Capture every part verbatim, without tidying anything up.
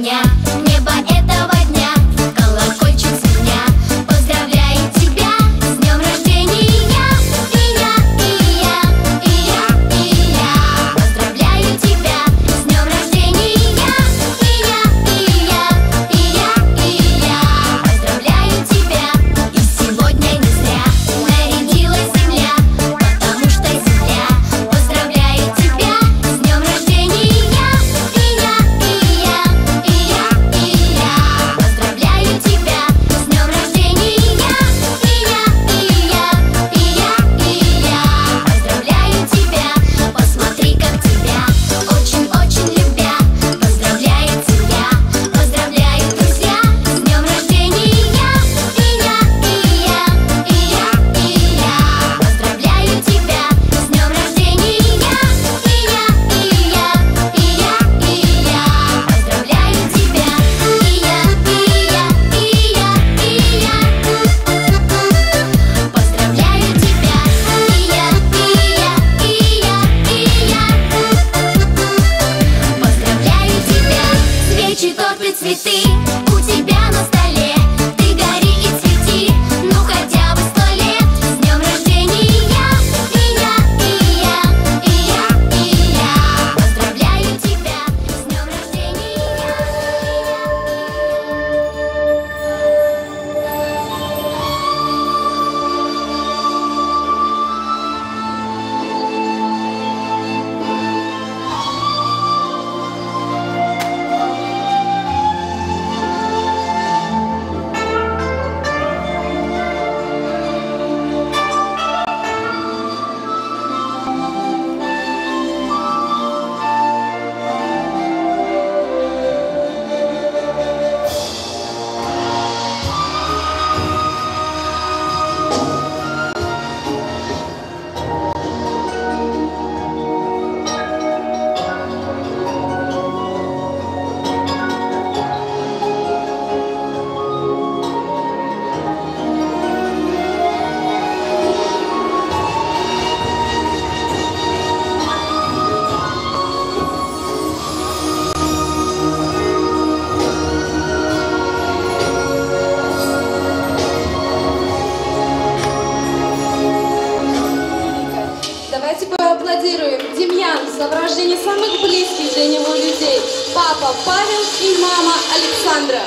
дня, небо этого дня, колокольчик звеня. Поздравляю тебя с днем рождения. И я, и я, и я, и я. Поздравляю тебя с днем рождения. И я, и я, и я, и я. Поздравляю тебя. И сегодня не зря нарядилась земля, потому что земля поздравляет тебя с днем рождения. И я, и я, и я, и я. Поздравляю тебя с днем рождения. И я, и я, и я, и я. Поздравляю тебя. Посмотри, как тебя очень-очень любя поздравляет семья, поздравляют друзья с днем рождения. И я, и я, и я, и я. Поздравляю тебя с днем рождения. И я, и я, и я, и я. Поздравляю тебя. И я, и я, и я, и я. Поздравляю тебя. И я, и я, и я, и я. Поздравляю тебя. Свечи, торт и цветы у тебя на столе. Ты гори и цвети, ну хотя бы сто лет. С днем рождения. И я, и я, и я, и я. Поздравляю тебя с днем рождения. Давайте поаплодируем. Демьян в сопровождении самых близких для него людей. Папа Павел и мама Александра.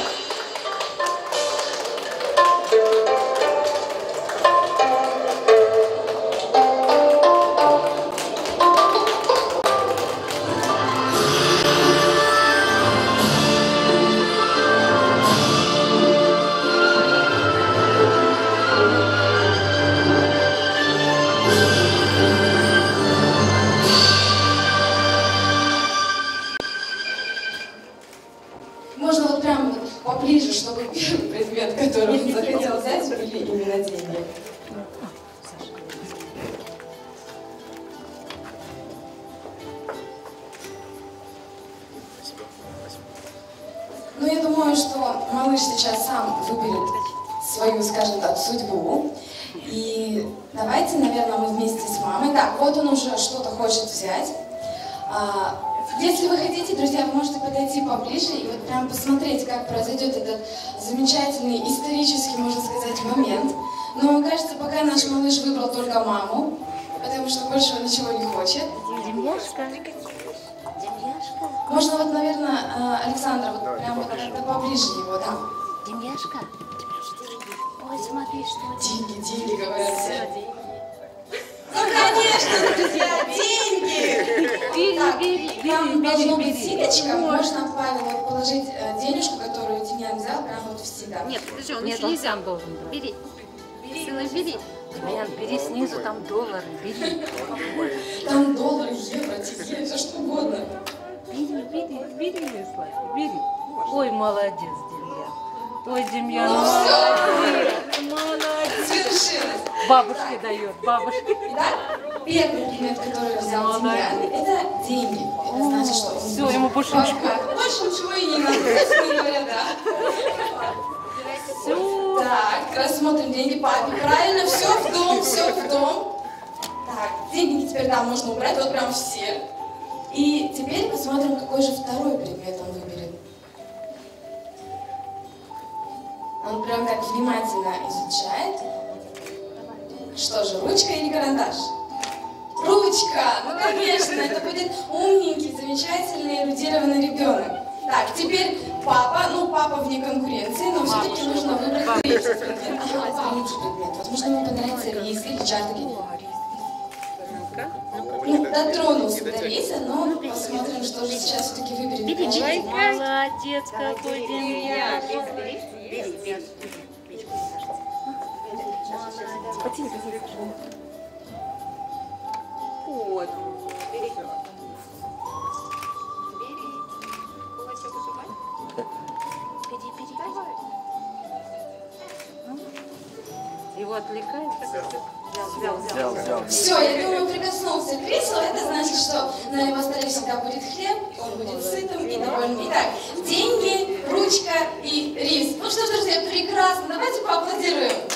Можно вот прям вот поближе, чтобы первый предмет, который он захотел взять, были именно деньги. Ну, я думаю, что малыш сейчас сам выберет свою, скажем так, судьбу. И давайте, наверное, мы вместе с мамой. Так, вот он уже что-то хочет взять. А, Если вы хотите, друзья, вы можете подойти поближе и вот прям посмотреть, как произойдет этот замечательный исторический, можно сказать, момент. Но мне кажется, пока наш малыш выбрал только маму, потому что больше он ничего не хочет. Демьяшка. Демьяшка. Можно вот, наверное, Александра, вот прям вот как-то поближе его, да? Демьяшка. Ой, смотри, что Деньги, деньги, говорят все. Ну, конечно, друзья, деньги! Так, там должна быть ситочка, можно Павел вот положить э, денежку, которую Демьян взял, прямо вот в себя. Нет, подожди, он Нет, еще он нельзя. сам должен брать. Бери. Сына, бери. Демьян, бери снизу, там доллары, бери. Там доллары, евро, тенге, все что угодно. Бери, бери, бери, Славик, бери. Ой, молодец, Демьян. Ой, Демьян, Ну молодец, молодец. Свершилось. Бабушке дает, бабушке. Итак, первый предмет, который взял Демьян, это деньги. Это значит, что он Все, ему больше ничего. больше ничего и не надо. Честно говоря, да. Все. Так, рассмотрим деньги папе. Правильно, все в дом, все в дом. Так, деньги теперь, да, можно убрать, вот прям все. И теперь посмотрим, какой же второй предмет он выберет. прям так внимательно изучает. Что же, ручка или карандаш? Ручка! Ну, конечно, это будет умненький, замечательный, эрудированный ребенок. Так, теперь папа, ну, папа вне конкуренции, но все-таки нужно выбрать третий предмет. Ага, третий предмет. Возможно, ему понравится рис или чартаки. Ну, дотронулся до риса, но посмотрим, что же сейчас все-таки выберет. Ой, молодец какой, Демьян. Вот. Его отвлекает. Взял, взял. Все, я думаю, прикоснулся к рису, это значит, что на его столе всегда будет хлеб, он будет сытым и довольным. Итак, деньги, ручка и рис. Ну что ж, друзья, прекрасно, давайте поаплодируем.